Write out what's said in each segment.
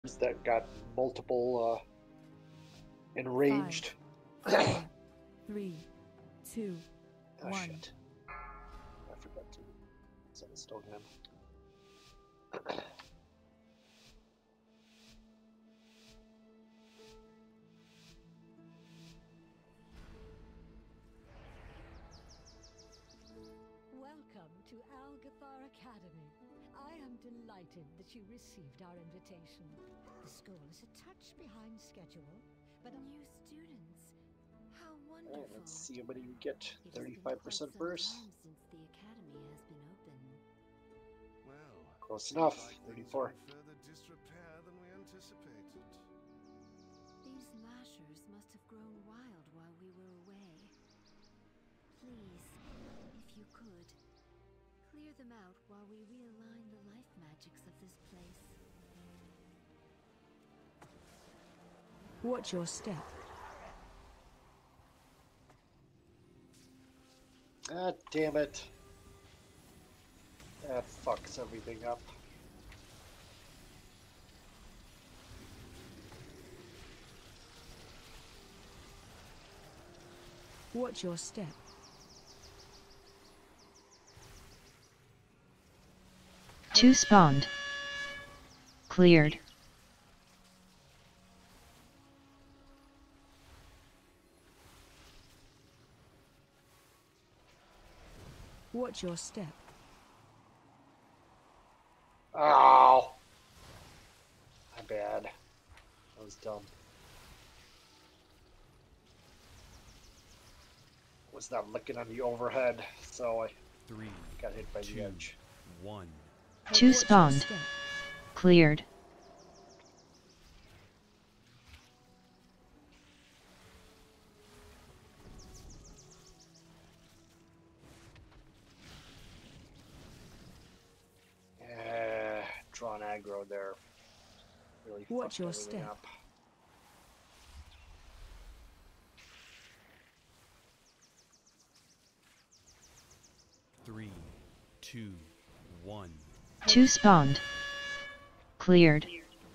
that got multiple enraged. 5, 4, 3, 2, Oh 1. shit. I forgot to set a stone him. Welcome to Algeth'ar Academy. I am delighted that you received our invitation. The school is a touch behind schedule, but New students. How wonderful. Alright, let's see what do you get. It has been 35% quite some first. time since the academy has been open. Well, Close enough. like 34. things are in further disrepair than we anticipated. These mashers must have grown wild while we were away. Please, if you could, clear them out while we realign the life magics of this place. Watch your step. Ah, damn it. That fucks everything up. Watch your step. Two spawned. Cleared. Watch your step. Ow! My bad. That was dumb. Was not looking on the overhead, so I 3, got hit by the 2, edge. 1. Two Watch your spawned. step. Cleared. Drawn aggro there. Really Watch fucked your everything step. up. Three, two, 1. Two spawned. Cleared.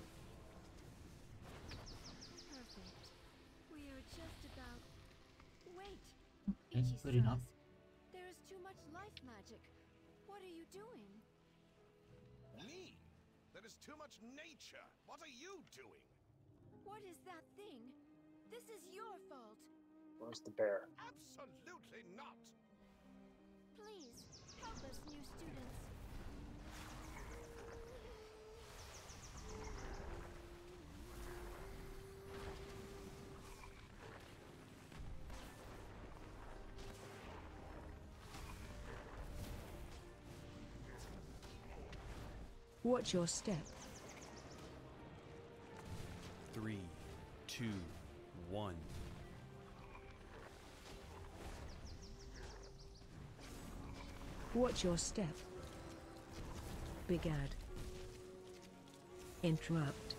Perfect. We are just about... Wait! Okay, good enough. There is too much life magic. What are you doing? Me? There is too much nature. What are you doing? What is that thing? This is your fault. Where's the bear? Absolutely not. Please, help us, new students. Watch your step. 3, 2, 1. Watch your step. Big ad. Interrupt.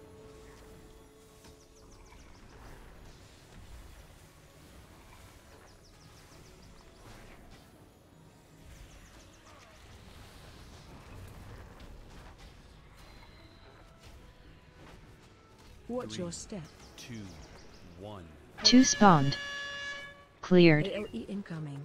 Watch 3, your step. 2, 1. Two spawned. Cleared. AOE incoming.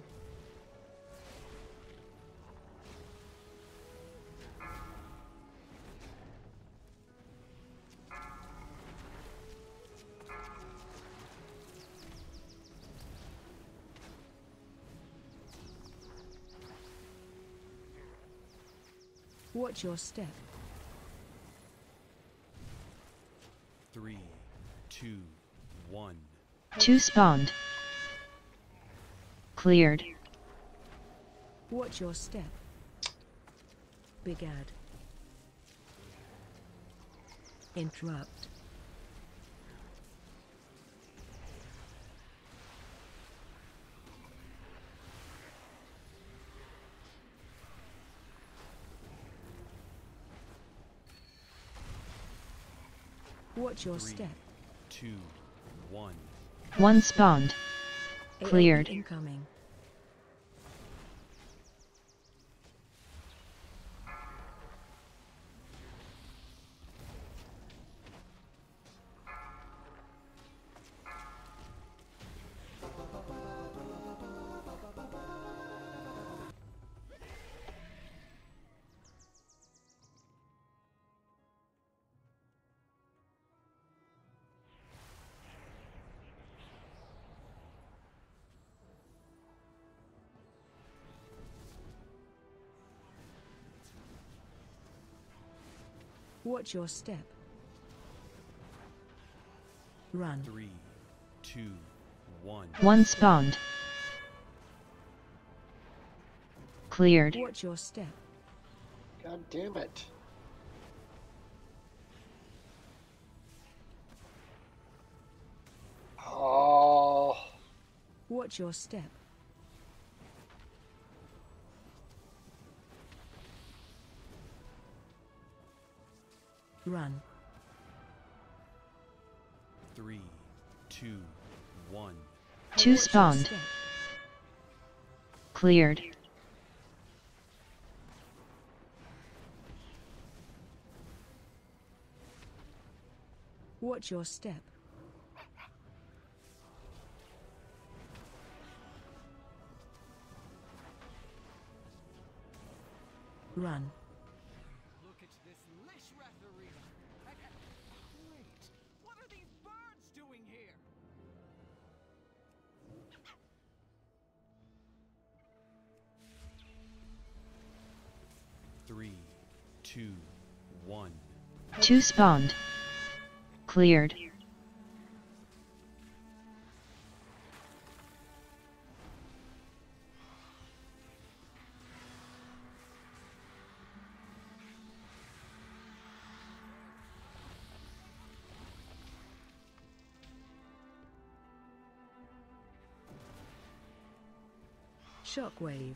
Watch your step. 3, 2, 1. Two spawned. Cleared. Watch your step. Big ad. Interrupt. Watch your 3, step. 2, 1. One spawned. AOE Cleared. incoming. Watch your step. Run. 3, 2, 1. 1 spawned. Cleared. Watch your step. God damn it. Oh. Watch your step. Run. 3, 2, 1. 2 Watch your spawned. step. Cleared. Watch your step. Run. Look at this Lishrath arena. Wait, what are these birds doing here? 3, 2, 1. 2 spawned. Cleared. Shockwave.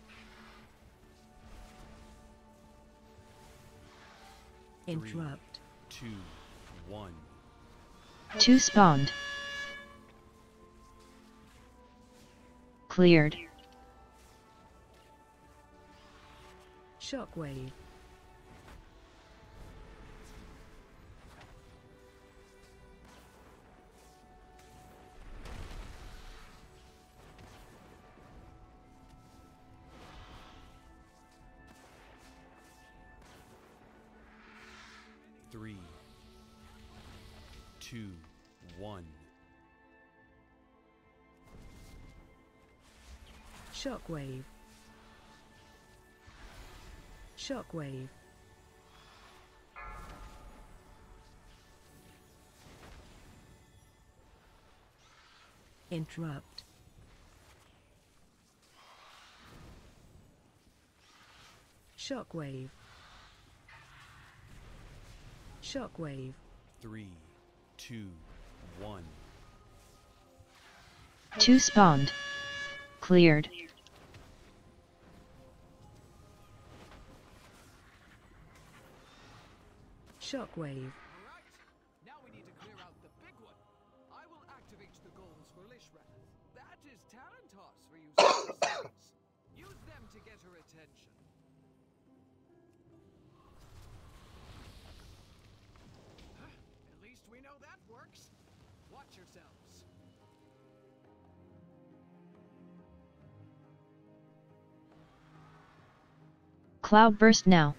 Interrupt. 2, 1. 2 spawned. Cleared. Shockwave. Three, 2, 1. Shockwave. Shockwave. Interrupt. Shockwave. Shockwave. 3, 2, 1. 2 spawned. Cleared. Shockwave. Right, now we need to clear out the big one. I will activate the goals for Lishrath. That is Tarantos for you citizens. Use them to get her attention. At least we know that works. Watch yourselves. Cloud burst now.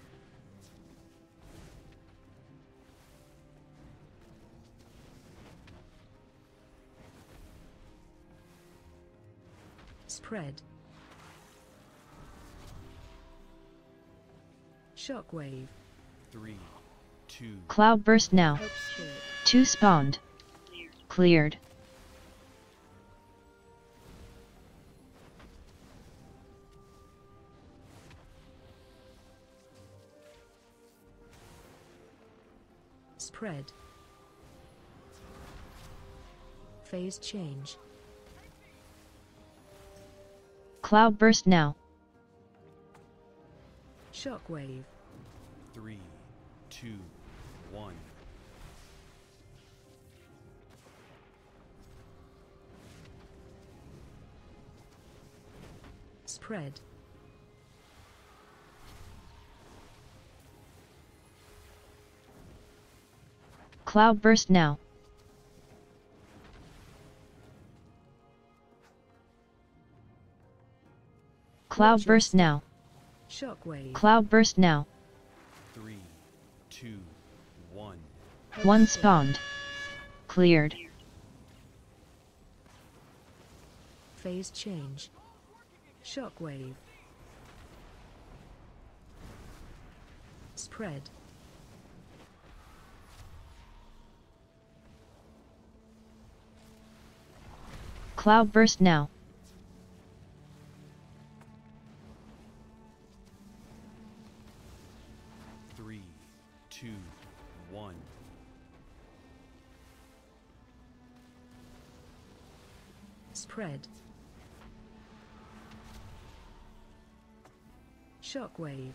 Spread. Shockwave. 3, 2, Cloud burst now. Hope Spirit. 2 spawned. Cleared. Spread. Phase change. Cloud burst now. Shockwave. 3, 2, 1. Spread. Cloud burst now. Cloud burst now. Shockwave. Cloud burst now. 3, 2, 1. 1 spawned. Cleared. Phase change. Shockwave. Spread. Cloudburst now. Three, two, one. Spread. Shockwave.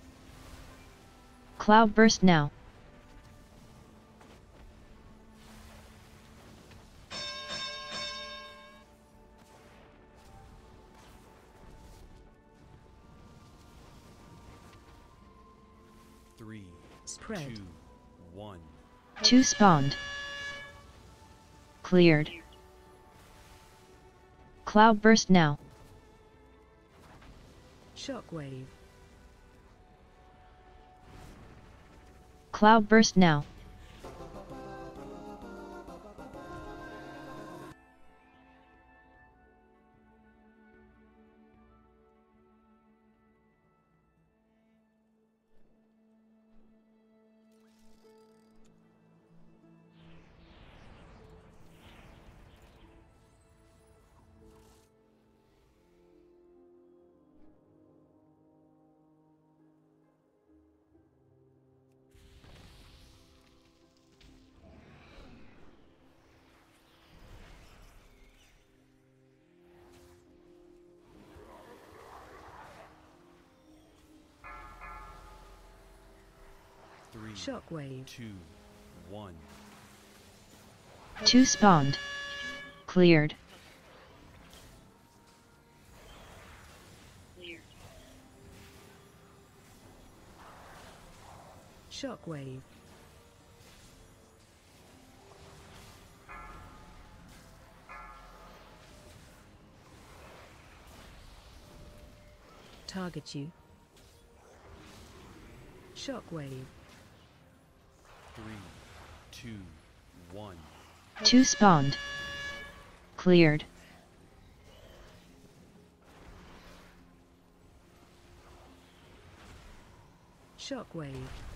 Cloudburst now. Three, Spread. 2, 1. 2 spawned. Cleared. Cloudburst now. Shockwave. Cloudburst now. Three, Shockwave. 2, 1. 2 spawned. Cleared. Shockwave. Target you. Shockwave. 3, 2, 1. 2 spawned. Cleared. Shockwave.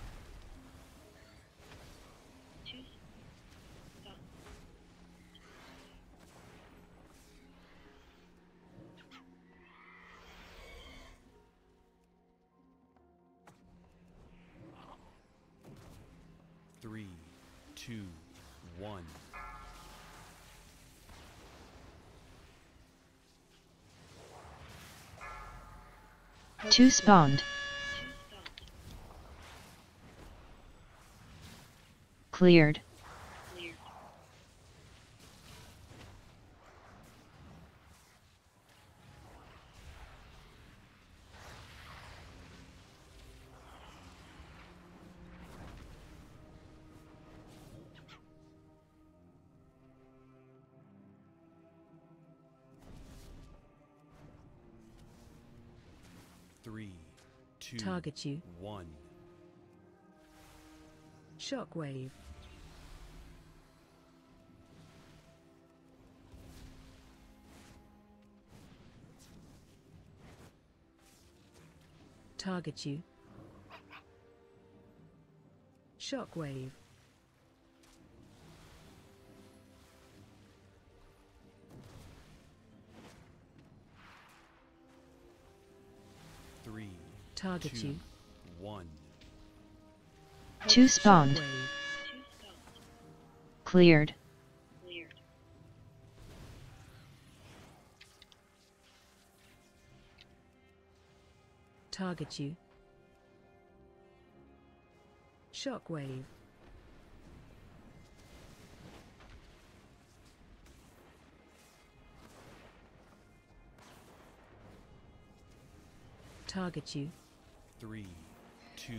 Three, 2, 1. 2 spawned. Cleared. Three, 2, Target you. 1. Shockwave. Target you. Shockwave. Three, Target 2, you. 1. 2 spawned. Shockwave. Cleared. Target you. Shockwave. Target you. Three, 2.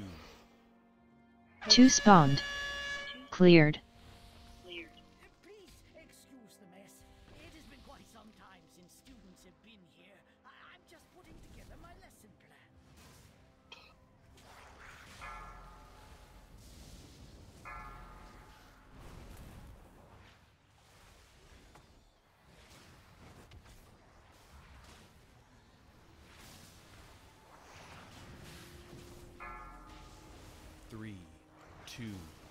2 spawned. Cleared. Please excuse the mess. It has been quite some time since students have been here. I'm just putting together my lesson plan. Three, 2,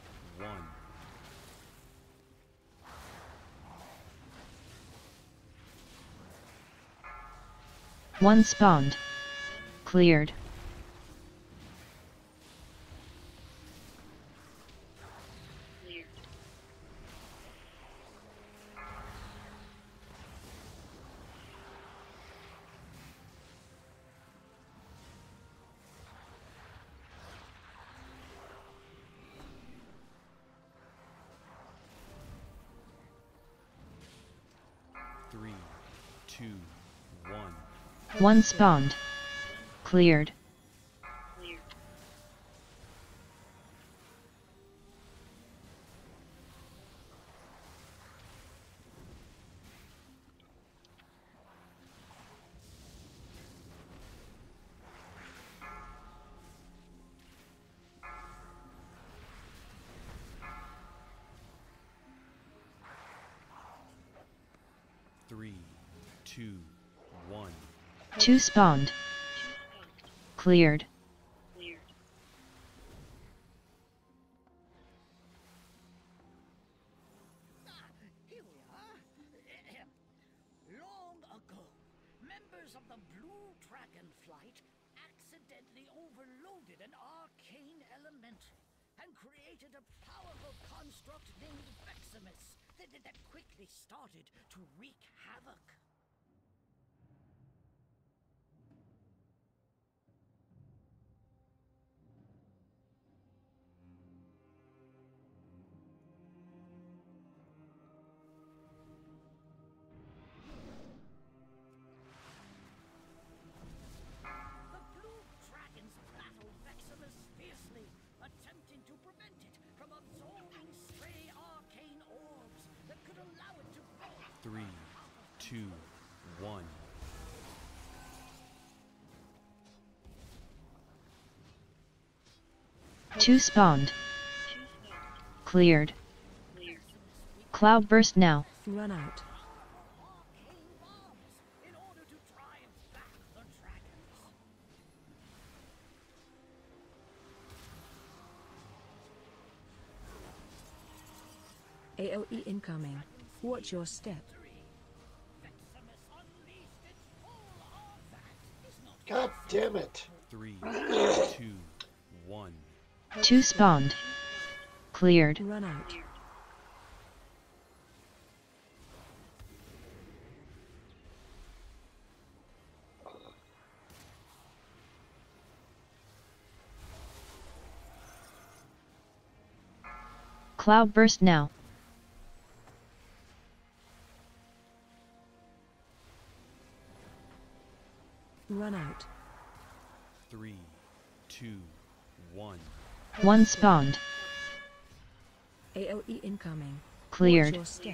1. 1 spawned. Cleared. Three, two, 1. 1 spawned. Cleared. Three, two, 1. 2 spawned. Cleared. Here we are. Long ago, members of the Blue Dragonflight accidentally overloaded an arcane elemental and created a powerful construct named Veximus that quickly started to wreak havoc. The Blue Dragons battled Veximus fiercely, attempting to prevent it from absorbing stray arcane orbs that could allow it to grow. Three, two, 1. 2 spawned. Cleared. Cloudburst now. Run out. Arcane bombs in order to drive back the dragons. AoE incoming. Watch your step. Veximus unleashed its full artifact. Is not God damn it. Three, two, 1. 2 spawned. Cleared. Run out. Cloudburst now. Run out. Three, two, 1. 1 spawned. AoE incoming. Cleared. Watch your step.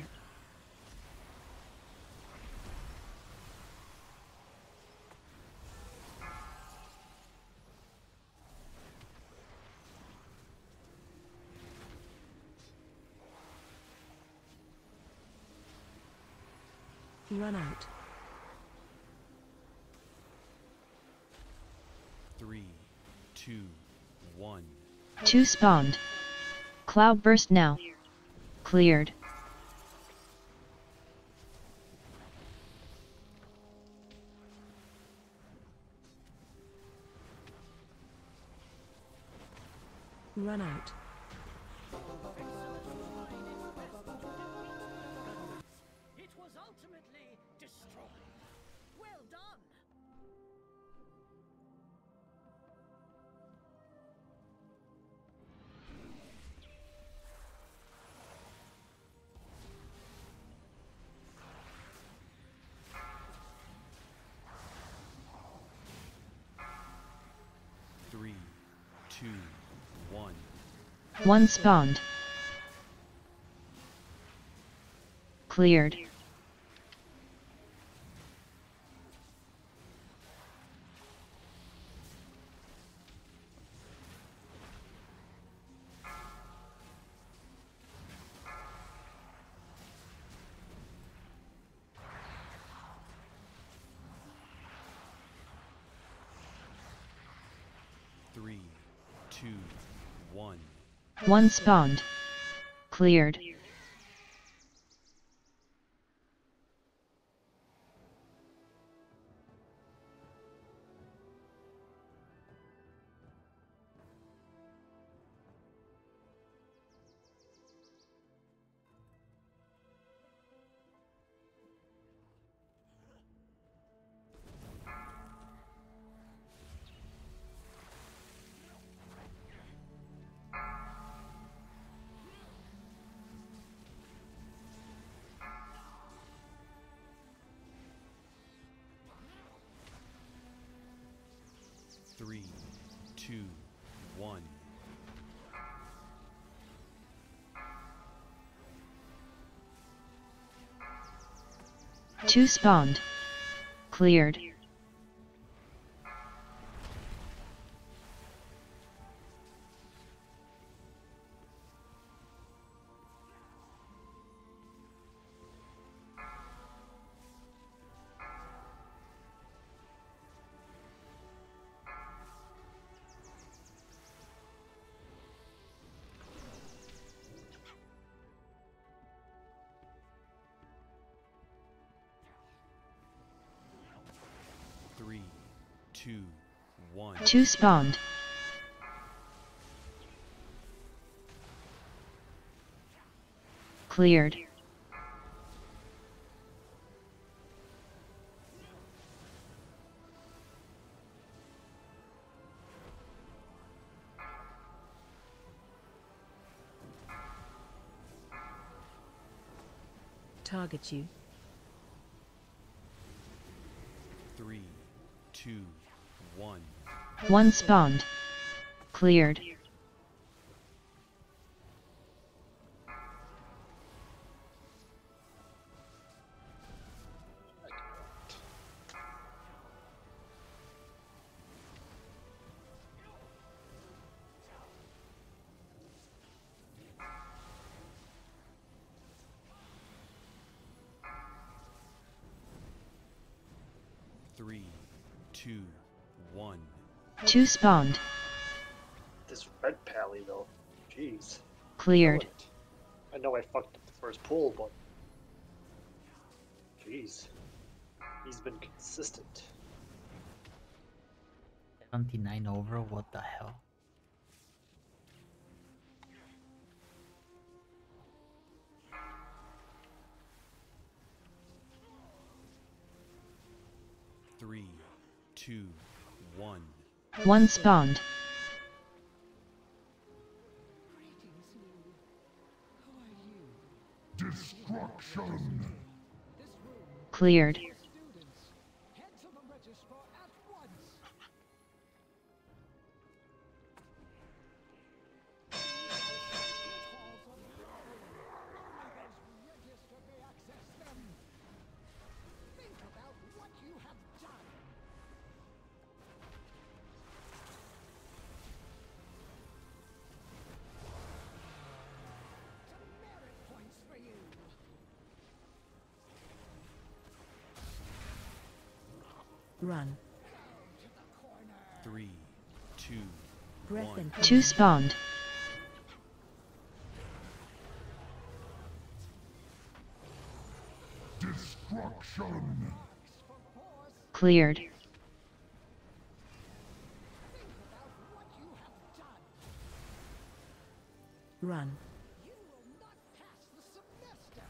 Run out. Three, two, 1. 2 spawned. Cloudburst now. Cleared. Run out. It was ultimately destroyed. Well done. Three, two, 1. 1 spawned. Cleared. Three, two, 1. 1 spawned. Cleared. 3, 2, 1. Two spawned. Cleared. Three, two, one. Two spawned. Cleared. Target you. 3, 2, 1. One spawned. Cleared. Three, two, one. Two spawned. This red pally though, jeez. Cleared. I know I fucked up the first pull, but jeez, he's been consistent. 79 over, what the hell? Three, two, one. One spawned. Destruction! Cleared. Students, head to the registrar at once. Register may access them. Think about what you have done. Some merit points for you. Run. Three, two, Breath one. and Two spawned. Destruction! Cleared. Think about what you have done. Run. You will not pass the semester.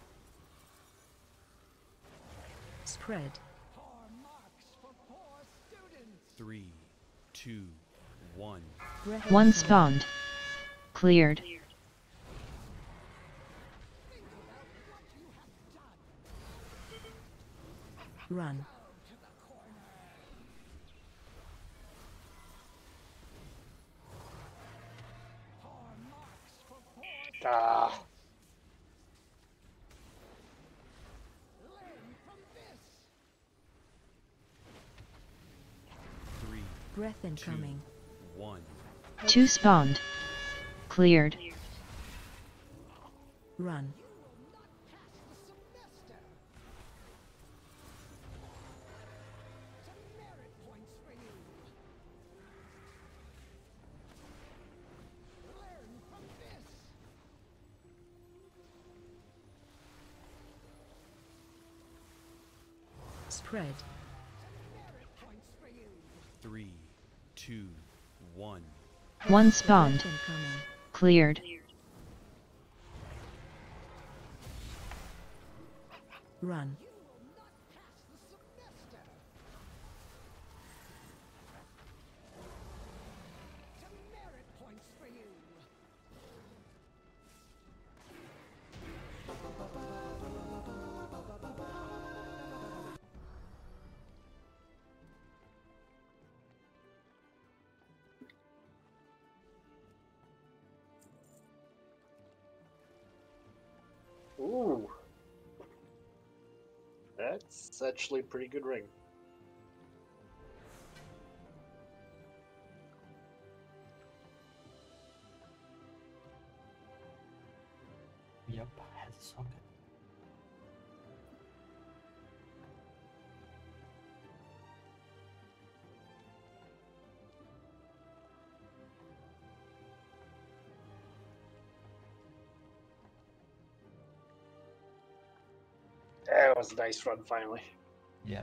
Spread. Poor marks for poor students. Three, two, one. Breath One and spawned. Cleared. Think about what you have done. Run. To the corner. Poor marks for poor Ah, learn from this. Three, Breath incoming. one. Two spawned. Cleared. Run. You will not pass the semester. Some merit points for you. Learn from this. Spread. Merit points for you. Three, two, one. One spawned. Breath incoming. Cleared. Run. You will not pass the semester. Some merit points for you. Ooh. That's actually a pretty good ring. Yep, has a socket. That was a nice run finally. Yep.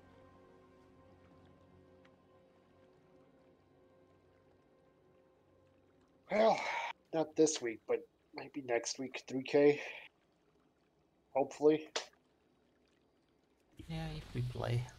Well, not this week, but maybe next week, 3K. Hopefully. Yeah, if we play.